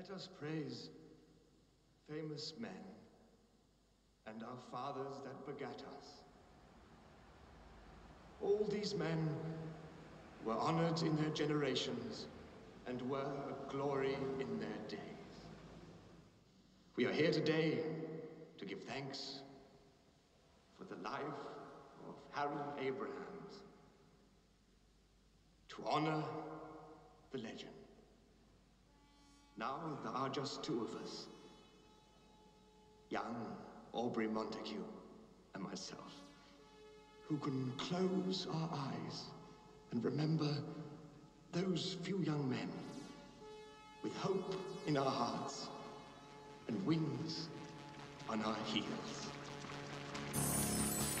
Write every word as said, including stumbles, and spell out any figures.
Let us praise famous men and our fathers that begat us. All these men were honored in their generations and were a glory in their days. We are here today to give thanks for the life of Harry Abrahams, to honor the legend. Now there are just two of us, young Aubrey Montague and myself, who can close our eyes and remember those few young men with hope in our hearts and wings on our heels.